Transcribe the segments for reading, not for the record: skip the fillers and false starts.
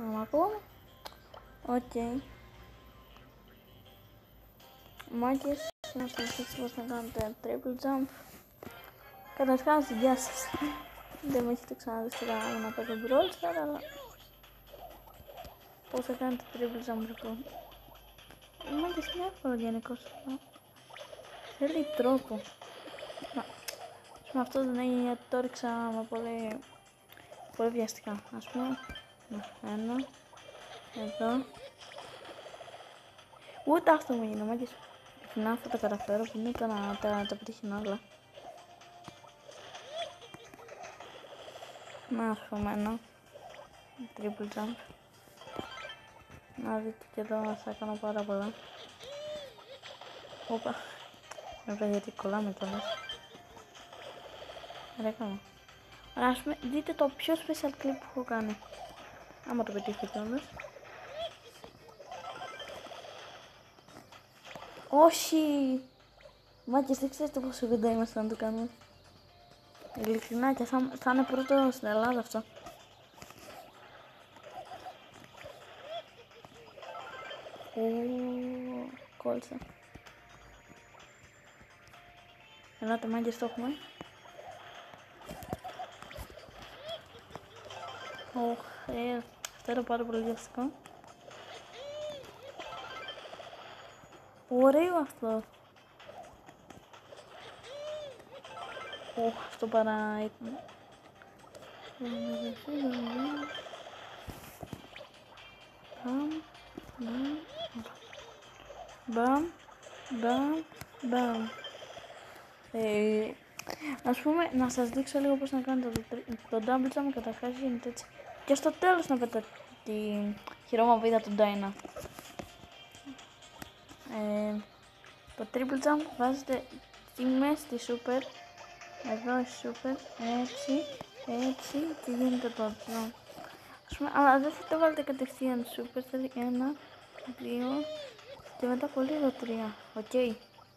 μ' ακούω. Οκ. Μάκες, να σας δείξω πώς να κάνετε triple jump. Καταρχάς, γεια σας. Δεν με έχετε ξαναδεί στο κανάλι να παίζω Brawl Stars, αλλά πώς θα κάνετε triple jump λοιπόν. Μάκες είναι εύκολο γενικώς. Θέλει τρόπο. Με αυτό δεν έγινε γιατί το ρίξα με πολύ βιαστικά. Ας πούμε, ένα, εδώ. Ούτε αυτό μου γίνει, μάκες. Να θα τα καταφέρω, που είναι να τα πετύχει όλα. Να ας πούμε ένα triple jump. Να δείτε και εδώ θα κάνω πάρα πολλά. Όπα. Βέβαια γιατί κολλάμε κιόλας. Ρε κάνω. Αλλά ας πούμε δείτε το πιο special clip που έχω κάνει. Άμα το πετύχει κιόλας. Όχι! Μάκες, δεν ξέρετε πόσο κοντά είμαστε να το κάνουμε. Ειλικρινά και θα είναι πρώτο στην Ελλάδα αυτό. Κόλλησα. Ελάτε μάγκες, το έχουμε. Αυτό είναι πάρα πολύ βιαστικό. Ωραίο αυτό. Αυτό παρά ήταν. Μπαμ. Ας πούμε, να σας δείξω λίγο πώς να κάνετε το double jump. Καταρχάς γίνεται έτσι. Και στο τέλος να πετάτε τη χειρομοβίδα του Dyna. Το triple jump βάζετε μέσα στη super. Εδώ η super, έτσι και γίνεται το jump. Ας πούμε, αλλά δεν θα το βάλετε κατευθείαν super, θέλει 1, 2 και μετά από λίγο 3, οκ.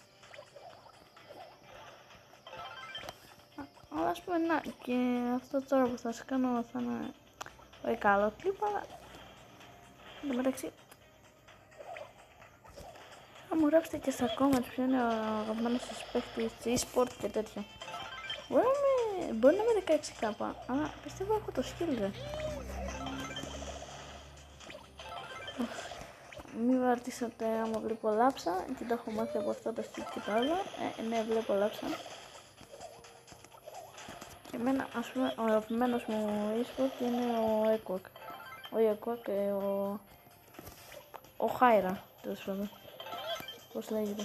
Αλλά ας πούμε, να, και αυτό τώρα που θα σας κάνω θα είναι όχι καλό κλιπ, αλλά εν τω μεταξύ θα μου γράψετε και στα comments ποιο είναι ο αγαπημένος σας παίχτης e-sport και τέτοια. Μπορεί να είμαι 16 κάπα, αλλά πιστεύω έχω το skill ρε. Μην βαρτίσατε άμα βλέπω λάψα, και το έχω μάθει από αυτό το skill και το άλλο. Ναι, βλέπω λάψα. Και εμένα, ας πούμε, ο αγαπημένος μου e-sport είναι ο Equack. Όχι ο Equack, ο Χάιρα, τέλος πάντων. Πώς λέγεται.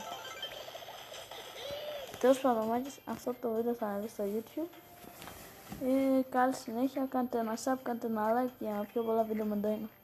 Τέλος πάντων, μάκες, αυτό το βίντεο θα δει στο YouTube. Καλή συνέχεια, κάντε ένα sub, κάντε ένα like για πιο πολλά βίντεο με Dyna.